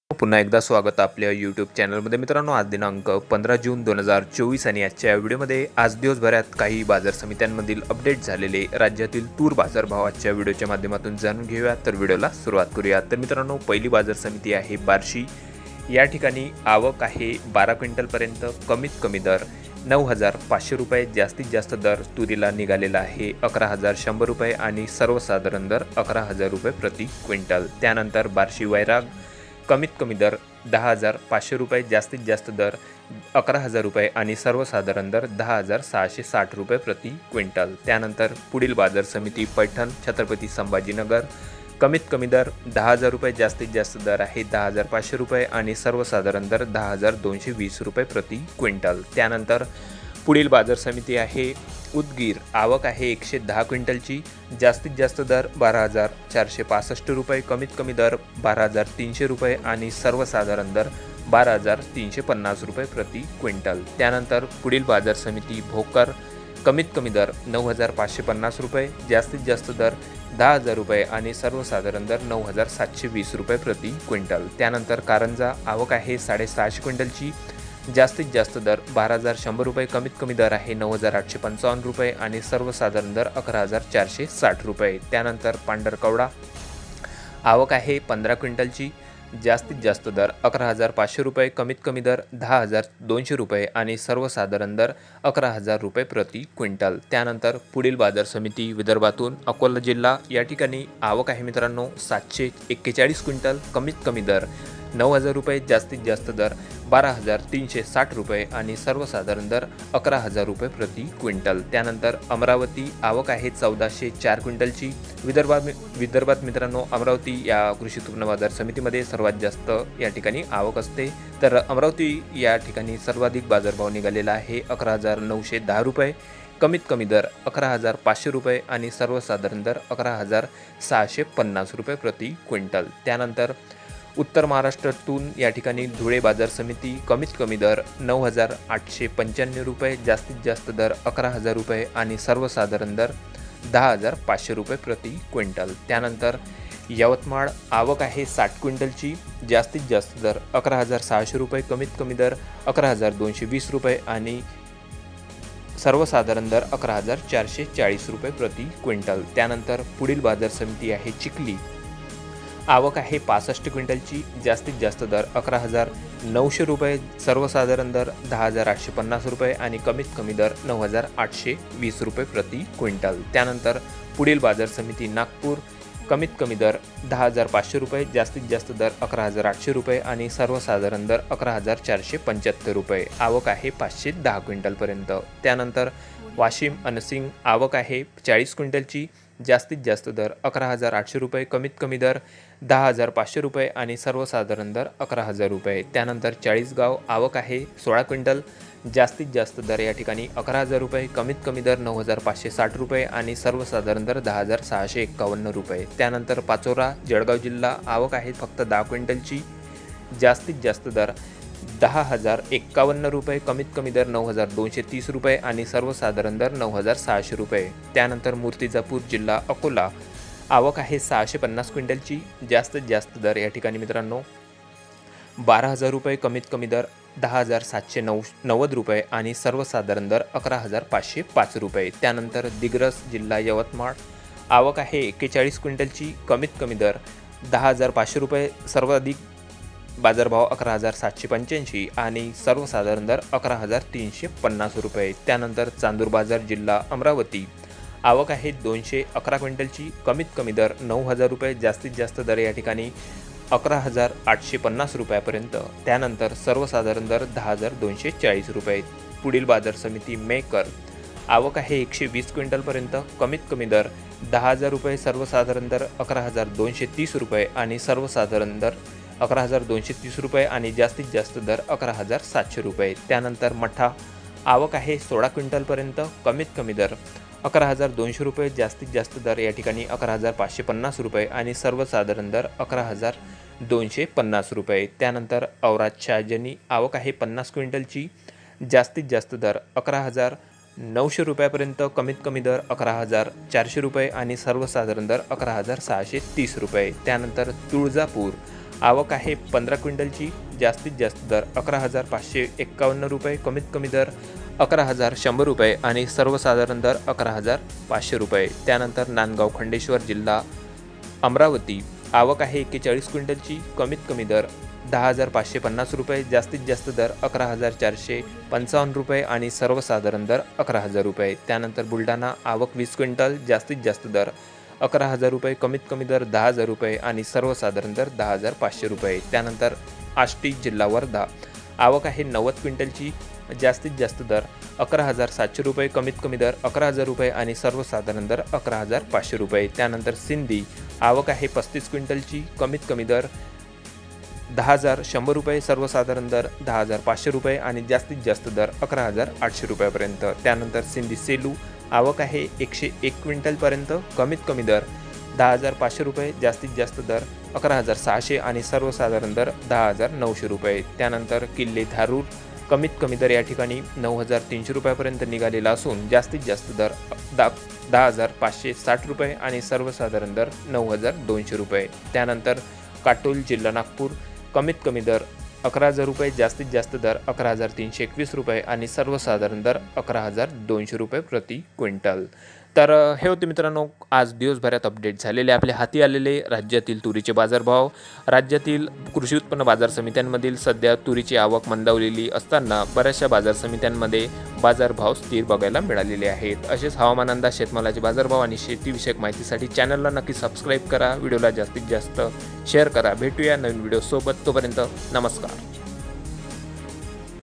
पुन्हा एकदा स्वागत आपल्या यूट्यूब चॅनलमध्ये. मित्रांनो, आज दिनांक 15 जून 2024 आणि आजच्या व्हिडिओमध्ये आज दिवसभरात काही बाजार समित्यांमधील अपडेट झालेले राज्यातील तूर बाजारभाव आजच्या व्हिडिओच्या माध्यमातून जाणून घेऊया. तर व्हिडिओला सुरुवात करूया. तर मित्रांनो, पहिली बाजार समिती आहे बार्शी. या ठिकाणी आवक आहे 12 क्विंटलपर्यंत. कमीत कमी दर 9,500 रुपये, जास्तीत जास्त दर तुरीला निघालेला आहे 11,100 रुपये आणि सर्वसाधारण दर 11,000 रुपये प्रति क्विंटल. त्यानंतर बार्शी वैराग, कमीत कमी दर 10,500 रुपये, जास्तीत जास्त दर 11,000 रुपये आणि सर्वसाधारण दर 10,660 रुपये प्रति क्विंटल. त्यानंतर पुढील बाजार समिती पैठण छत्रपती संभाजीनगर, कमीत कमी दर 10,000 रुपये, जास्तीत जास्त दर आहे 10,500 रुपये आणि सर्वसाधारण दर 10,220 रुपये प्रति क्विंटल. त्यानंतर पुढील बाजार समिती आहे उदगीर. आवक आहे 110 क्विंटलची, जास्तीत जास्त दर 12,465 रुपये, कमीत कमी दर 12,300 रुपये आणि सर्वसाधारण दर 12,350 रुपये प्रति क्विंटल. त्यानंतर पुढील बाजार समिती भोकर. कमीत कमी दर 9,550 रुपये, जास्तीत जास्त दर 10,000 रुपये आणि सर्वसाधारण दर 9,720 रुपये प्रति क्विंटल. त्यानंतर कारंजा. आवक आहे 650 क्विंटलची, जास्तीत जास्त दर 12,100 रुपये, कमीत कमी दर आहे 9,855 रुपये आणि सर्वसाधारण दर 11,460 रुपये. त्यानंतर पांढरकवडा. आवक आहे 15 क्विंटलची, जास्तीत जास्त दर 11,500 रुपये, कमीत कमी दर 10,200 रुपये आणि सर्वसाधारण दर 11,000 रुपये प्रति क्विंटल. त्यानंतर पुढील बाजार समिती विदर्भातून अकोला जिल्हा. या ठिकाणी आवक आहे मित्रांनो 741 क्विंटल, कमीत कमी दर 9,000 रुपये, जास्तीत जास्त दर 12,360 रुपये आणि सर्वसाधारण दर 11,000 रुपये प्रति क्विंटल. त्यानंतर अमरावती. आवक आहे 1,404 क्विंटलची. विदर्भात मित्रांनो अमरावती या कृषी उत्पन्न बाजार समितीमध्ये सर्वात जास्त या ठिकाणी आवक असते. तर अमरावती या ठिकाणी सर्वाधिक बाजारभाव निघालेला आहे 11,910 रुपये, कमीत कमी दर 11,500 रुपये आणि सर्वसाधारण दर 11,650 रुपये प्रति क्विंटल. त्यानंतर उत्तर महाराष्ट्रातून या ठिकाणी धुळे बाजार समिती. कमीत कमी दर 9,895 रुपये, जास्तीत जास्त दर 11,000 रुपये आणि सर्वसाधारण दर 10,500 रुपये प्रति क्विंटल. त्यानंतर यवतमाळ. आवक आहे 60 क्विंटलची, जास्तीत जास्त दर 11,600 रुपये, कमीत कमी दर 11,220 रुपये आणि सर्वसाधारण दर 11,440 रुपये प्रति क्विंटल. त्यानंतर पुढील बाजार समिती आहे चिखली. आवक आहे 65 क्विंटलची, जास्तीत जास्त दर 11,900 रुपये, सर्वसाधारण दर 10,850 रुपये आणि कमीत कमी दर 9,820 रुपये प्रति क्विंटल. त्यानंतर पुढील बाजार समिती नागपूर. कमीत कमी दर 10,500 रुपये, जास्तीत जास्त दर 11,800 रुपये आणि सर्वसाधारण दर 11,475 रुपये. आवक आहे 510 क्विंटलपर्यंत. त्यानंतर वाशिम अनसिंग. आवक आहे 40 क्विंटलची, जास्तीत जास्त दर 11,800 रुपये, कमीत कमी दर 10,500 रुपये आणि सर्वसाधारण दर 11,000 रुपये. त्यानंतर चाळीसगाव. आवक आहे 16 क्विंटल, जास्तीत जास्त दर या ठिकाणी 11,000 रुपये, कमीत कमी दर 9,560 रुपये आणि सर्वसाधारण दर 10,651 रुपये. त्यानंतर पाचोरा जळगाव जिल्हा. आवक आहे फक्त 10 क्विंटलची, जास्तीत जास्त दर 10,051 रुपये, कमीत कमी दर 9,230 रुपये आणि सर्वसाधारण दर 9,600 रुपये. त्यानंतर मूर्तिजापूर जिल्हा अकोला. आवक आहे 650 क्विंटलची, जास्तीत जास्त दर या ठिकाणी मित्रांनो 12,000 रुपये, कमीत कमी दर 10,790 रुपये आणि सर्वसाधारण दर 11,505 रुपये. त्यानंतर दिग्रस जिल्हा यवतमाळ. आवक आहे 41 क्विंटलची, कमीत कमी दर 10,500 रुपये, सर्वाधिक बाजारभाव 11,785 आणि सर्वसाधारण दर 11,350 रुपये. त्यानंतर चांदूर बाजार जिल्हा अमरावती. आवक आहे 211 क्विंटलची, कमीत कमी दर 9,000 रुपये, जास्तीत जास्त दर या ठिकाणी 11,850 रुपयापर्यंत. त्यानंतर सर्वसाधारण दर 10,240 रुपये. पुढील बाजार समिती मेकर. आवक आहे 120 क्विंटलपर्यंत, कमीत कमी दर 10,000 रुपये, सर्वसाधारण दर 11,230 रुपये आणि सर्वसाधारण दर 11,230 रुपये आणि जास्तीत जास्त दर 11,700 रुपये. त्यानंतर मठा. आवक आहे 16 क्विंटलपर्यंत, कमीत कमी दर 11,200 रुपये, जास्तीत जास्त दर या ठिकाणी 11,550 रुपये आणि सर्वसाधारण दर 11,250 रुपये. त्यानंतर औराद शहाजनी. आवक आहे 50 क्विंटलची, जास्तीत जास्त दर 11,900 रुपयापर्यंत, कमीत कमी दर 11,400 रुपये आणि सर्वसाधारण दर 11,630 रुपये. त्यानंतर तुळजापूर. आवक आहे 15 क्विंटलची, जास्तीत जास्त दर 11,551 रुपये, कमीत कमी दर 11,100 रुपये आणि सर्वसाधारण दर 11,500 रुपये। त्यानंतर नांदगाव खंडेश्वर जिल्हा अमरावती, आवक आहे 41 क्विंटलची, कमीत कमी दर 10,550 रुपये, जास्तीत जास्त दर 11,455 रुपये आणि सर्वसाधारण दर 11,000 रुपये। त्यानंतर बुलढाणा, आवक 20 क्विंटल, जास्तीत जास्त दर 11,000 रुपये, कमीत कमी दर 10,000 रुपये आणि सर्वसाधारण दर 10,500 रुपये। त्यानंतर आष्टी जिल्हा वर्धा, आवक आहे 90 क्विंटलची, जास्तीत जास्त दर 11,700 रुपये, कमीत कमी दर 11,000 रुपये आणि सर्वसाधारण दर 11,500 रुपये। त्यानंतर सिंधी, आवक आहे 35 क्विंटलची, कमीत कमी दर 10,100 रुपये, सर्वसाधारण दर 10,500 रुपये आणि जास्तीत जास्त दर 11,800 रुपयापर्यंत। त्यानंतर सिंधी सेलू, आवक आहे 101 क्विंटलपर्यंत, कमीत कमी दर 10,500 रुपये, जास्तीत जास्त दर 11,600 आणि सर्वसाधारण दर 10,900 रुपये। त्यानंतर किल्ले धारूर, कमीत कमी दर या ठिकाणी 9,300 रुपयापर्यंत निघालेला असून जास्तीत जास्त दर 10,560 रुपये आणि सर्वसाधारण दर 9,200 रुपये। त्यानंतर काटोल जिल्हा नागपूर, कमीत कमी दर 11,000 रुपये, जास्तीत जास्त दर 11,321 रुपये आणि सर्वसाधारण दर 11,200 रुपये प्रति क्विंटल। तर हे होते मित्रांनो आज दिवसभरात अपडेट झालेले आपल्या हाती आलेले राज्यातील तुरीचे बाजारभाव। राज्यातील कृषी उत्पन्न बाजार समित्यांमधील सध्या तुरीची आवक मंदावलेली असताना बऱ्याचशा बाजार समित्यांमध्ये बाजारभाव स्थिर बघायला मिळालेले आहेत। असेच हवामान अंदाज, शेतमालाचे बाजारभाव आणि शेतीविषयक माहितीसाठी चॅनलला नक्की सबस्क्राईब करा, व्हिडिओला जास्तीत जास्त शेअर करा। भेटूया नवीन व्हिडिओ सोबत, तोपर्यंत नमस्कार।